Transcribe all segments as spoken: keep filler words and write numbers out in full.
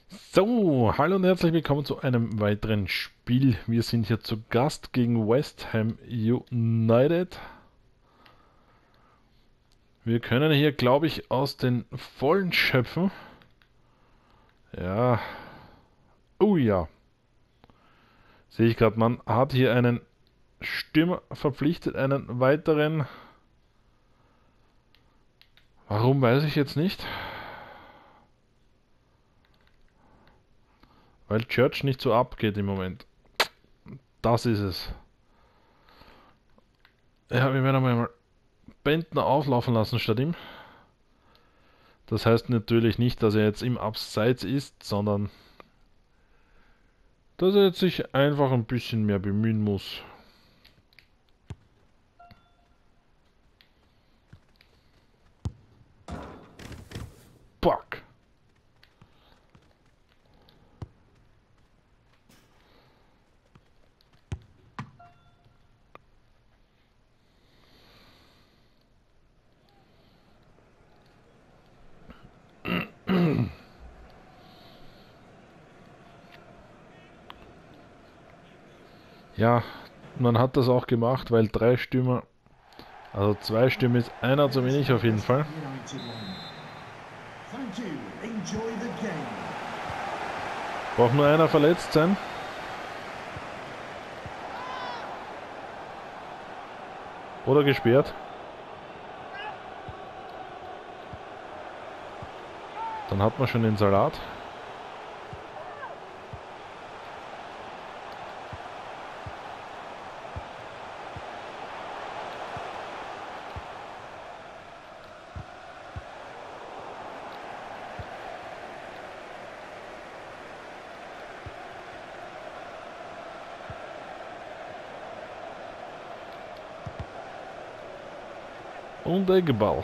So, hallo und herzlich willkommen zu einem weiteren Spiel. Wir sind hier zu Gast gegen West Ham United. Wir können hier, glaube ich, aus den Vollen schöpfen. Ja. Oh ja. Sehe ich gerade, man hat hier einen Stürmer verpflichtet, einen weiteren. Warum, weiß ich jetzt nicht. Weil Church nicht so abgeht im Moment. Das ist es. Ja, wir werden mal Bentner auflaufen lassen statt ihm. Das heißt natürlich nicht, dass er jetzt im Abseits ist, sondern dass er jetzt sich einfach ein bisschen mehr bemühen muss. Fuck. Ja, man hat das auch gemacht, weil drei Stürmer, also zwei Stürmer ist einer zu wenig auf jeden Fall. Braucht nur einer verletzt sein. Oder gesperrt. Dann hat man schon den Salat. Und Eckball.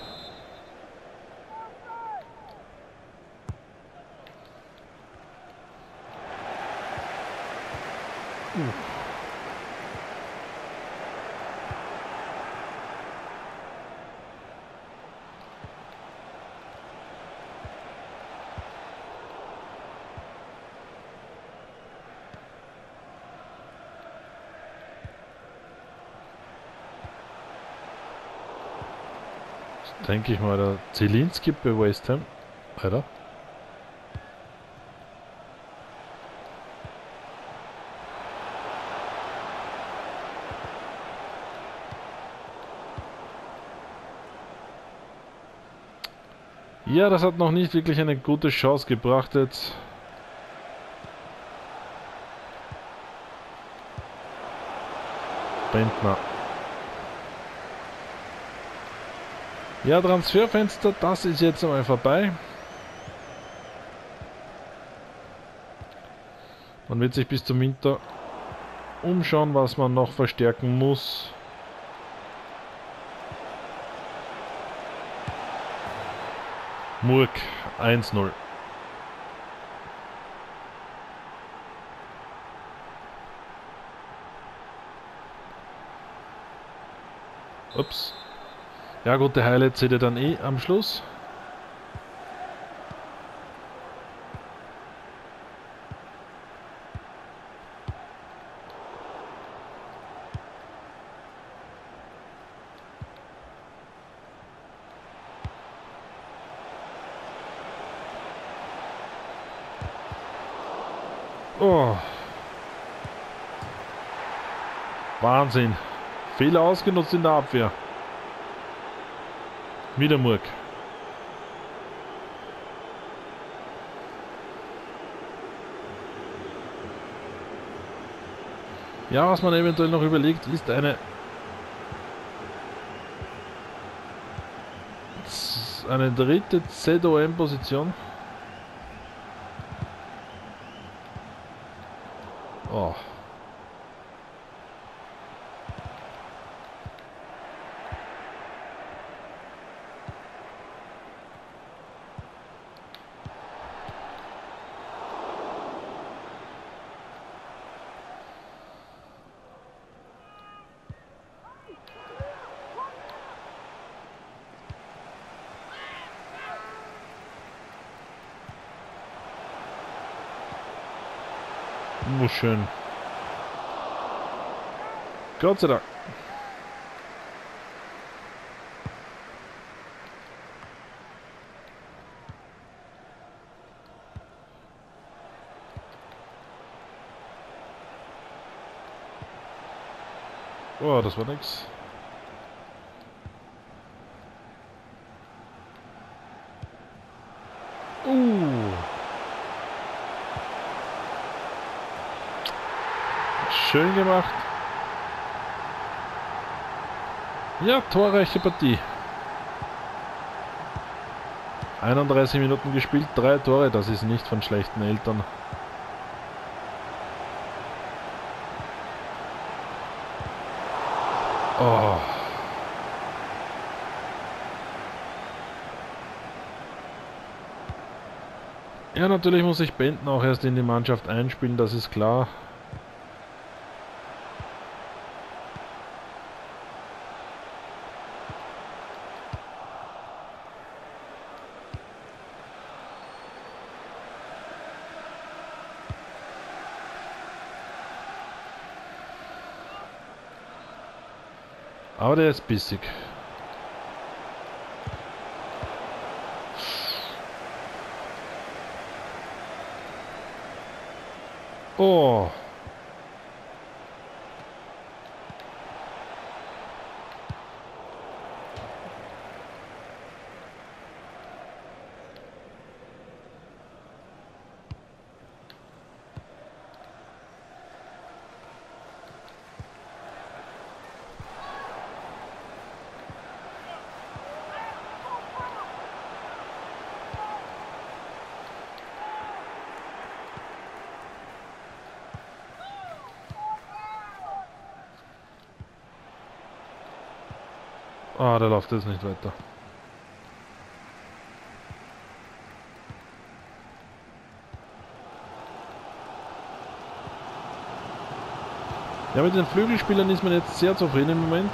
Uh. Denke ich mal, der Zielinski bei West Ham. Alter. Ja, das hat noch nicht wirklich eine gute Chance gebracht jetzt. Bentner. Ja, Transferfenster, das ist jetzt einmal vorbei. Man wird sich bis zum Winter umschauen, was man noch verstärken muss. Murk eins null. Ups. Ja gut, die Highlights seht ihr dann eh am Schluss. Oh. Wahnsinn. Fehler ausgenutzt in der Abwehr. Wieder Murk. Ja, was man eventuell noch überlegt, ist eine eine dritte Z O M-Position. Oh. Oh, schön. Gott sei Dank. Oh, das war nix. Uh. Schön gemacht. Ja, torreiche Partie. einunddreißig Minuten gespielt, drei Tore, das ist nicht von schlechten Eltern. Oh. Ja, natürlich muss ich Benten auch erst in die Mannschaft einspielen, das ist klar. Aber der ist bissig. Oh. Ah, der läuft jetzt nicht weiter. Ja, mit den Flügelspielern ist man jetzt sehr zufrieden im Moment.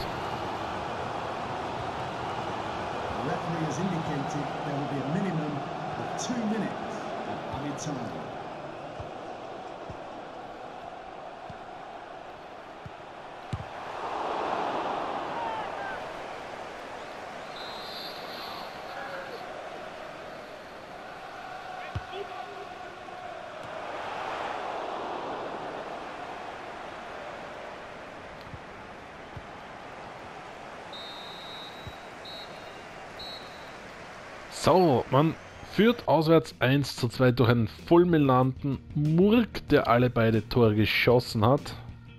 So, man führt auswärts eins zu zwei durch einen fulminanten Murk, der alle beide Tore geschossen hat.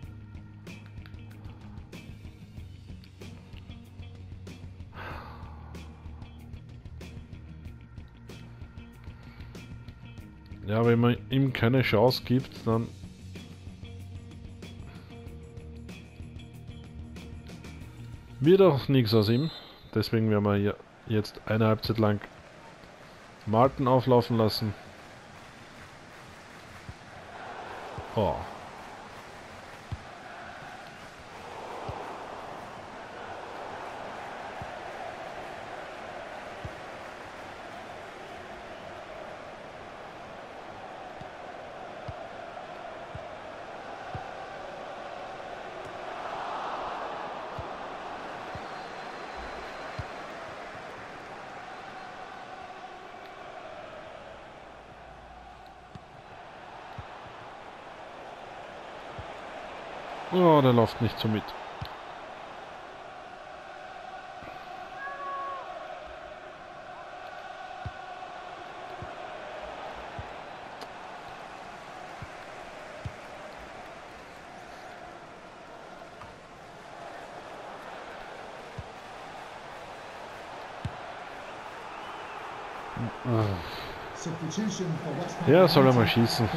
Ja, wenn man ihm keine Chance gibt, dann wird auch nichts aus ihm. Deswegen werden wir hier jetzt eine Halbzeit lang Martin auflaufen lassen. Oh. Oh, der läuft nicht so mit. Ja, soll er mal schießen.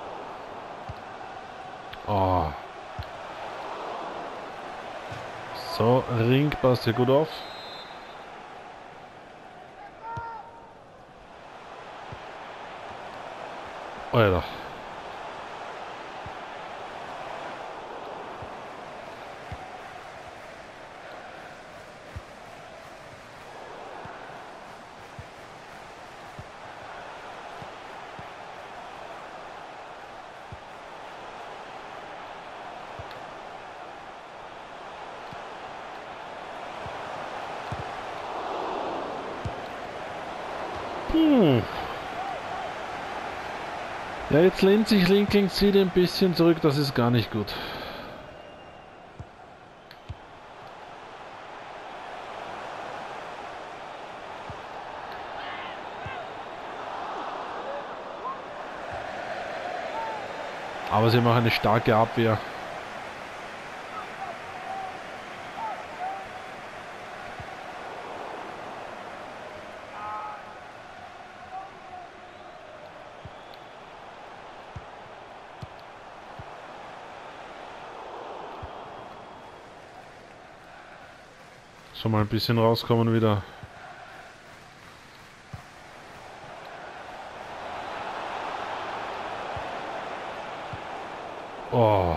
Oh. So, Ring passt hier gut auf. Alter. Hm. Ja, jetzt lehnt sich Lincoln City ein bisschen zurück, das ist gar nicht gut. Aber sie machen eine starke Abwehr. So, mal ein bisschen rauskommen wieder. Oh.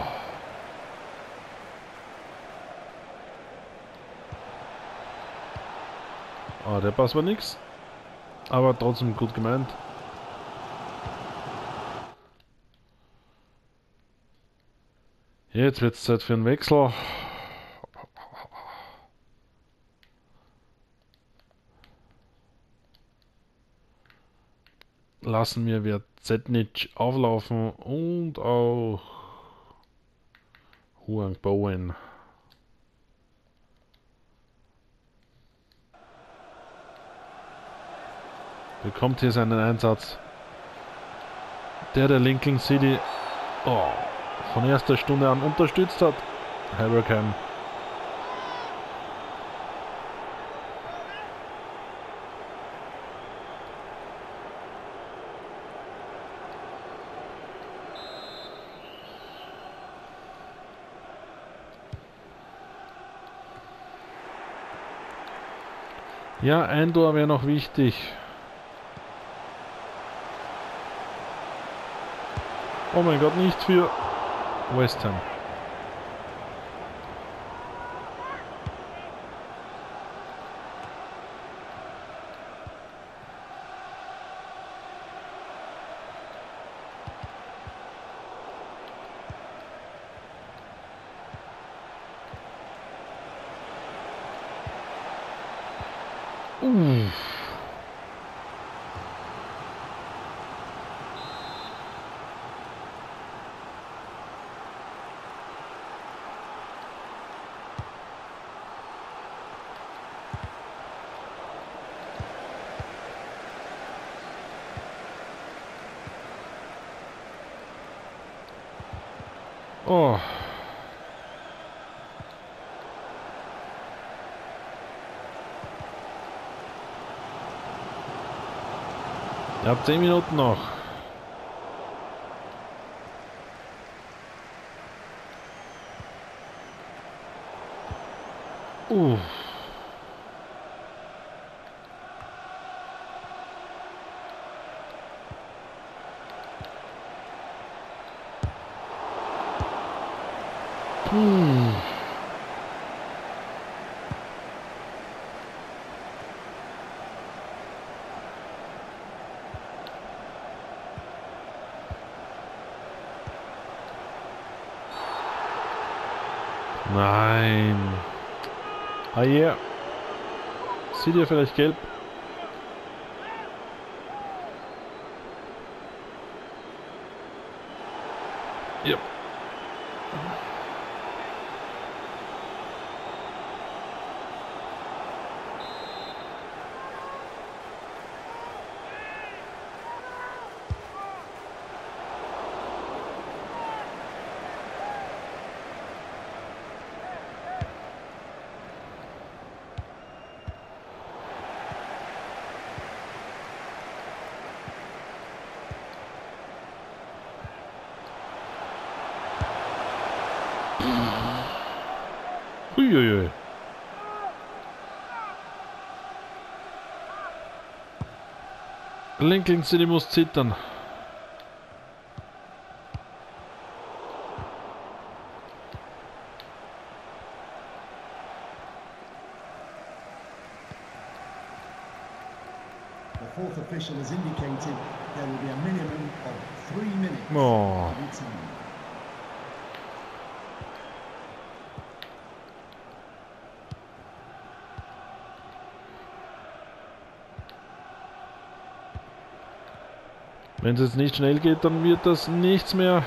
Oh, der Pass war nix. Aber trotzdem gut gemeint. Jetzt wird es Zeit für einen Wechsel. Lassen wir Verzetnic auflaufen und auch Huang Bowen. Bekommt hier seinen Einsatz. Der der Lincoln City oh, von erster Stunde an unterstützt hat. Hurricane. Ja, ein Tor wäre noch wichtig. Oh mein Gott, nicht für West Ham. Uh. Oh. Ihr habt zehn Minuten noch. Uh. Hm. Nein. Ah yeah. Seht ihr vielleicht gelb? Ja. Uiuiui. Lincoln City muss zittern. The fourth official has indicated there will be a minimum of three minutes. Oh. Wenn es jetzt nicht schnell geht, dann wird das nichts mehr.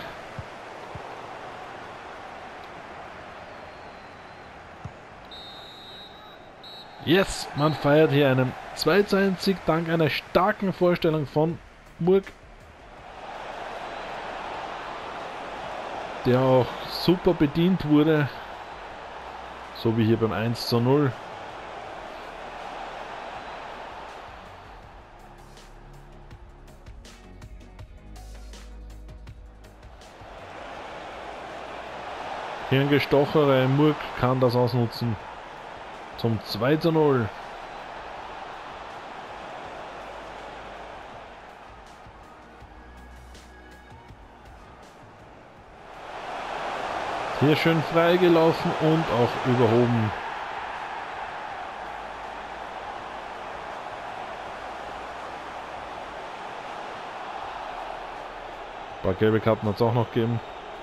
Yes, man feiert hier einen zwei zu eins Sieg dank einer starken Vorstellung von Murg, der auch super bedient wurde, so wie hier beim eins zu null. Hier ein Gestochere, Murg kann das ausnutzen. Zum zwei zu null. Hier schön freigelaufen und auch überhoben. Ein paar gelbe Karten hat es auch noch gegeben.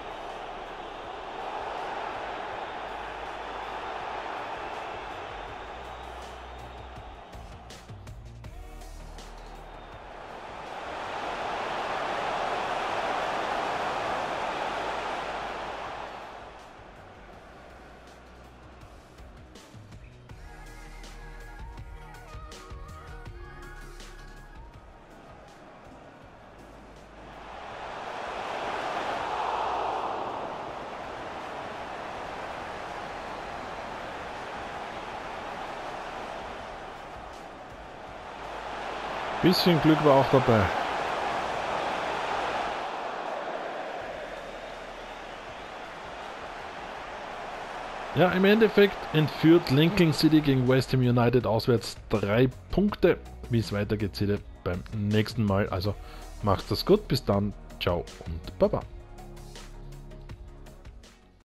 Bisschen Glück war auch dabei. Ja, im Endeffekt entführt Lincoln City gegen West Ham United auswärts drei Punkte. Wie es weitergeht, seht ihr beim nächsten Mal. Also macht das gut, bis dann, ciao und baba.